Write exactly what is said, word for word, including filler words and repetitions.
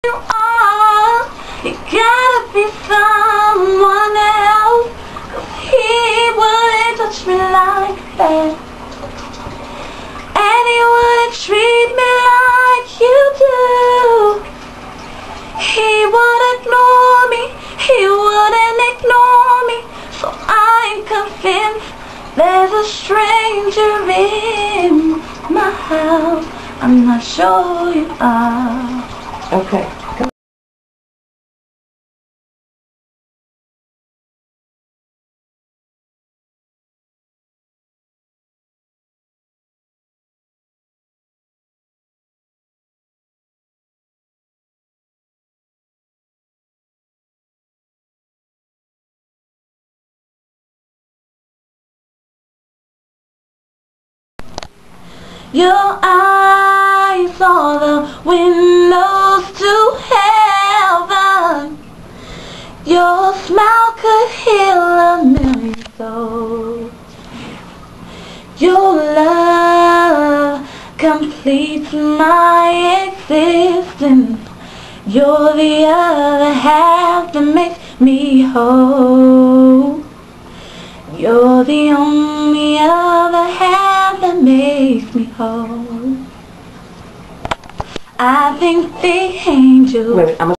You are, you gotta be someone else, 'cause he wouldn't touch me like that, and he wouldn't treat me like you do. He would ignore me, he wouldn't ignore me, so I'm convinced there's a stranger in my house. I'm not sure you are. Okay. Come Your eyes are the windows to heaven. Your smile could heal a million souls. Your love completes my existence. You're the other half that makes me whole. You're the only other half that makes me whole. I think the angels. Wait, I'm